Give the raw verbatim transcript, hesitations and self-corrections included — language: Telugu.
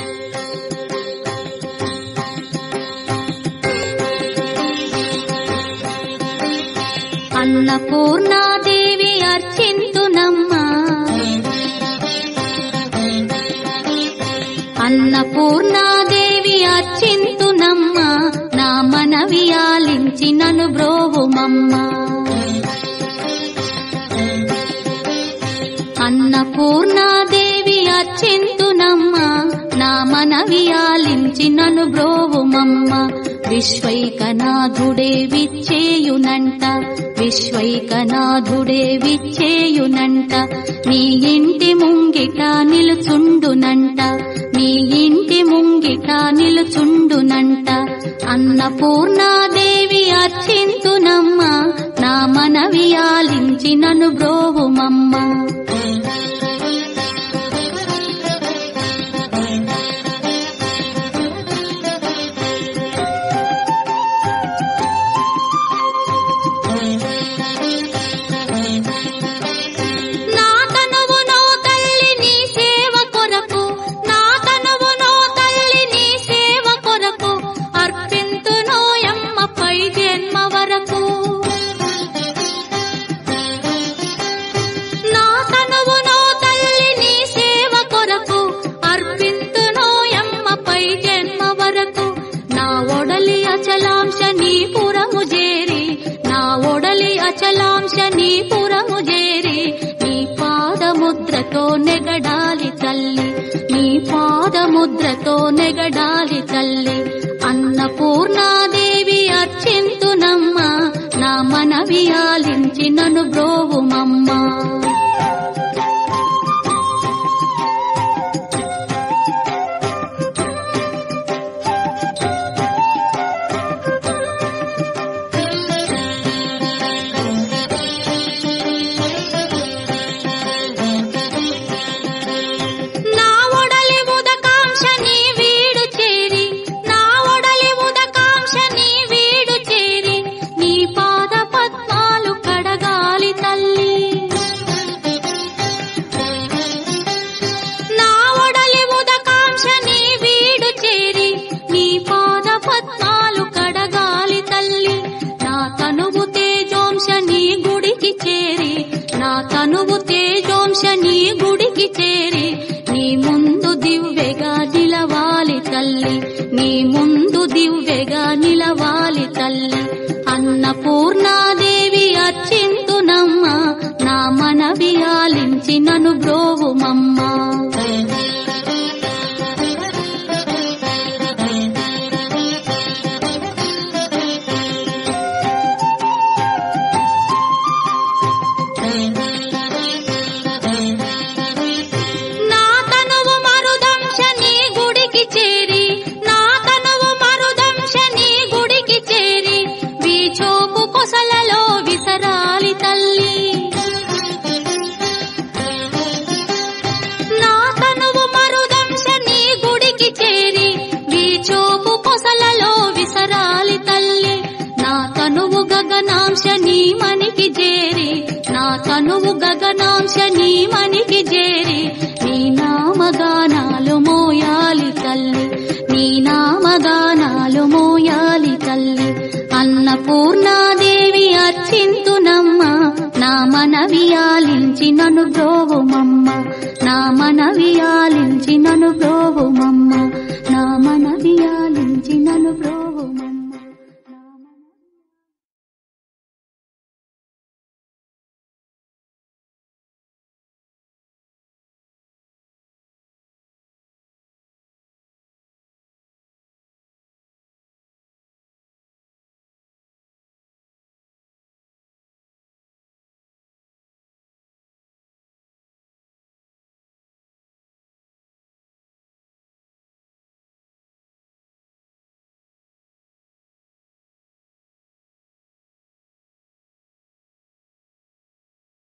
అన్నపూర్ణాదేవి అర్చింతునమ్మా, అన్నపూర్ణాదేవి అర్చింతునమ్మా, నా మనవి ఆలించి నన్ను బ్రోవుమమ్మా. అన్నపూర్ణాదేవి అర్చింతునమ్మా, నా మనవి ఆలించి నన్ను బ్రోవుమమ్మా. విశ్వైకనాథుడే విచ్చేయునంట, విశ్వైకనాథుడే విచ్చేయునంట, నీ ఇంటి ముంగిట నిలుచుండునంట, నీ ఇంటి ముంగిట నిలుచుండునంట. అన్నపూర్ణాదేవి అర్చింతునమ్మా, నా మనవి ఆలించి నన్ను బ్రోవుమమ్మా. అచలాంశ నీ పురము చేరి, నీ పాదముద్రతో నెగడాలి తల్లి, నీ పాదముద్రతో నెగడాలి తల్లి. అన్నపూర్ణాదేవి అర్చింతునమ్మా, నా మనవి ఆలించి నన్ను బ్రోవుమమ్మా. తనువు తేజోంశ నీ గుడికి చేరి, నీ ముందు దివ్వెగా నిలవాలి తల్లి, నీ ముందు దివ్వెగా నిలవాలి తల్లి. అన్నపూర్ణాదేవి అర్చింతునమ్మా, నా మనవి ఆలించి నన్ను బ్రోవుమమ్మా. గగనాంశ నీ మనికి చేరి, నా తనువు గగనాంశ నీ మనికి చేరి, నీ నామగానాలు మోయాలి తల్లి, నీ నామగానాలు మోయాలి తల్లి. అన్నపూర్ణాదేవి అర్చింతునమ్మా, నా మనవి ఆలించి నన్ను బ్రోవుమమ్మా, నా మనవి ఆలించి